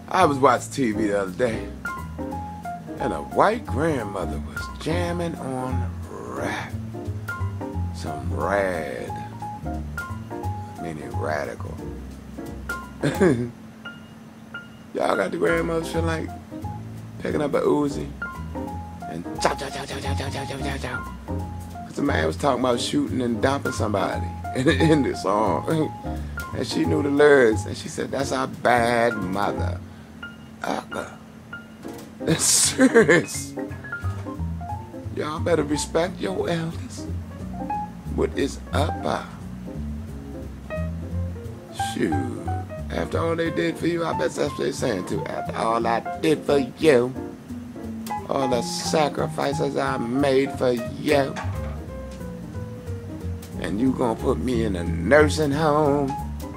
I was watching TV the other day, and a white grandmother was jamming on rap. Some rad, meaning radical. Y'all got the grandmothers feel like picking up a Uzi and chow chow chow chow chow chow chow chow chow chow. Cause the man was talking about shooting and dumping somebody in the song. And she knew the lyrics, and she said, "That's our bad mother." That's serious. Y'all better respect your elders. What is up? Shoot. After all they did for you, I bet that's what they're saying too. After all I did for you, all the sacrifices I made for you, and you gonna put me in a nursing home?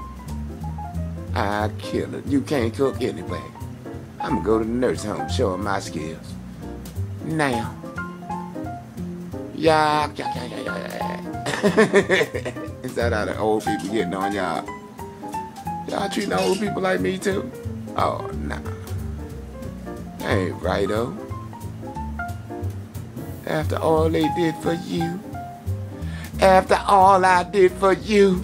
I kill it. You can't cook anyway. I'm gonna go to the nursing home, show them my skills. Now. Yeah. Is that how the old people getting on y'all? Y'all treating the old people like me too? Oh, nah. That ain't right, though. After all they did for you. After all I did for you.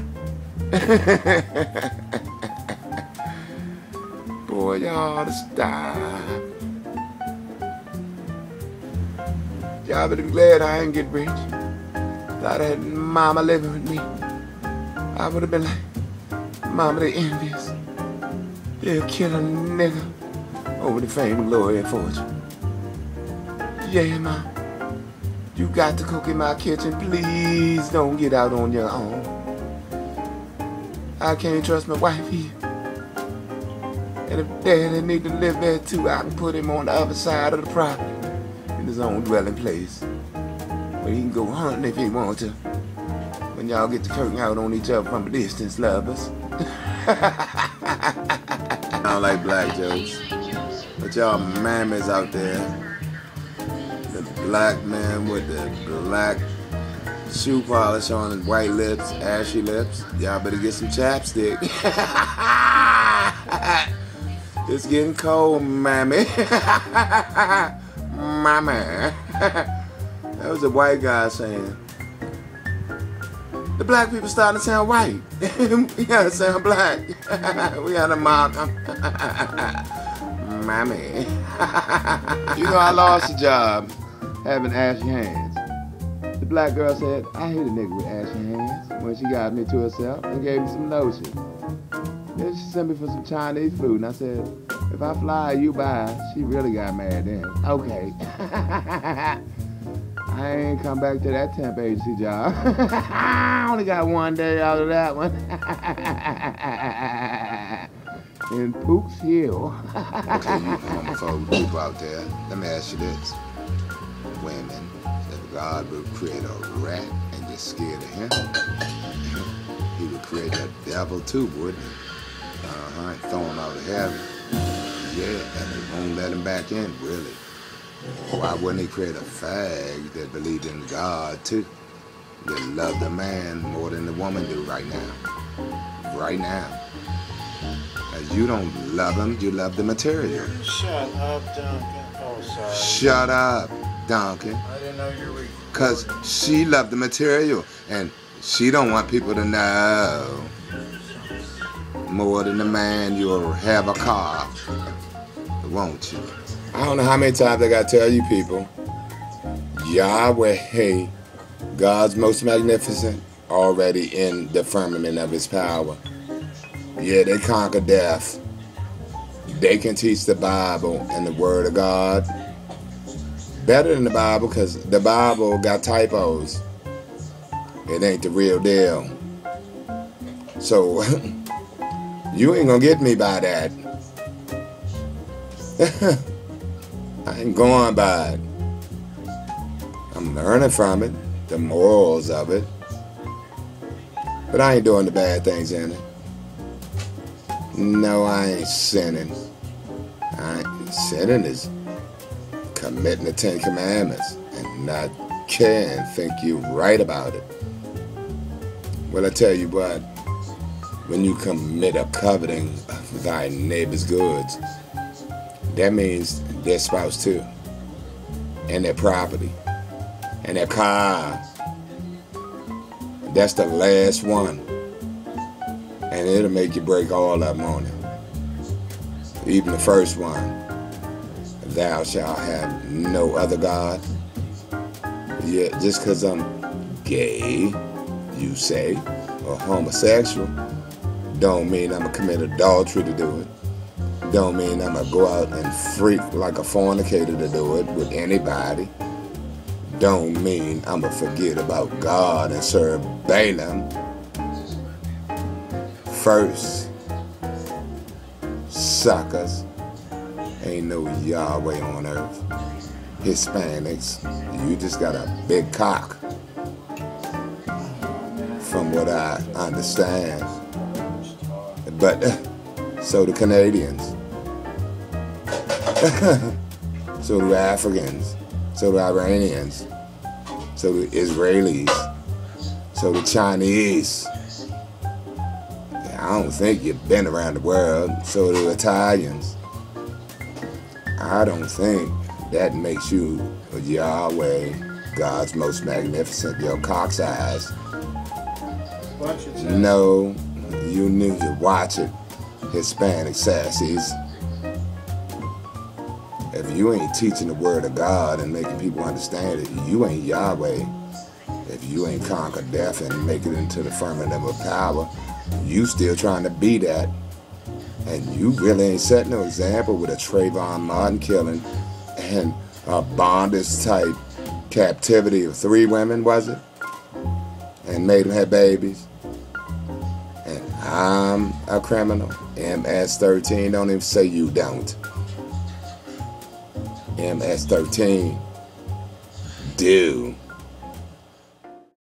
Boy, y'all ought to stop. Y'all better be glad I ain't get rich. Thought I had mama living with me. I would have been like, "Mama, they envious. They'll kill a nigga over the fame, glory, and fortune." Yeah, ma. You got to cook in my kitchen. Please don't get out on your own. I can't trust my wife here. And if daddy need to live there too, I can put him on the other side of the property in his own dwelling place, where he can go hunting if he wants to. When y'all get to curtain out on each other from a distance, lovers. I don't like black jokes, but y'all mammies out there, the black man with the black shoe polish on his white lips, ashy lips, y'all better get some chapstick. It's getting cold, mammy. Mammy. That was a white guy saying, the black people starting to sound white. We gotta sound black. We gotta mock them. Mammy. You know, I lost a job having ashy hands. The black girl said, "I hate a nigga with ashy hands," when she got me to herself and gave me some lotion. Then she sent me for some Chinese food, and I said, "If I fly, you buy." She really got mad then. Okay. I ain't come back to that temp agency job. I only got one day out of that one. In Pook's Hill. Okay, you homophobe people out there, let me ask you this. Women, if God would create a rat and get scared of him, he would create a devil too, wouldn't he? Throw him out of heaven. Yeah, and he won't let him back in, really. Why wouldn't he create a fag that believed in God too? That loved the man more than the woman do right now. Right now. You don't love him, you love the material. Shut up, Duncan. Oh, sorry. Shut up, Duncan. I didn't know you were... Cause she loved the material, and she don't want people to know. More than the man, you'll have a car, won't you? I don't know how many times I gotta tell you people, Yahweh, God's most magnificent, already in the firmament of his power. Yeah, they conquer death. They can teach the Bible and the Word of God better than the Bible, because the Bible got typos. It ain't the real deal. So, you ain't gonna get me by that. I ain't going by it. I'm learning from it, the morals of it. But I ain't doing the bad things in it. No, I ain't sinning. Sinning is committing the 10 Commandments and not care and think you're right about it. Well, I tell you what, when you commit a coveting of thy neighbor's goods, that means their spouse too, and their property, and their car. That's the last one, and it'll make you break all of them on it. Even the first one, thou shalt have no other God. Yeah, just because I'm gay, you say, or homosexual, don't mean I'm going to commit adultery to do it. Don't mean I'm going to go out and freak like a fornicator to do it with anybody. Don't mean I'm going to forget about God and serve Balaam. First, suckers, ain't no Yahweh on earth. Hispanics, you just got a big cock, from what I understand. But so do Canadians. So do Africans. So do Iranians. So do Israelis. So do Chinese. I don't think you've been around the world. So do Italians. I don't think that makes you Yahweh, God's most magnificent, your cock's eyes. No, you need to watch it, Hispanic sassies. If you ain't teaching the word of God and making people understand it, you ain't Yahweh. If you ain't conquered death and make it into the firmament of power, you still trying to be that. And you really ain't setting no example with a Trayvon Martin killing and a bondage type captivity of 3 women, was it? And made them have babies. And I'm a criminal. MS-13, don't even say you don't. MS-13, do.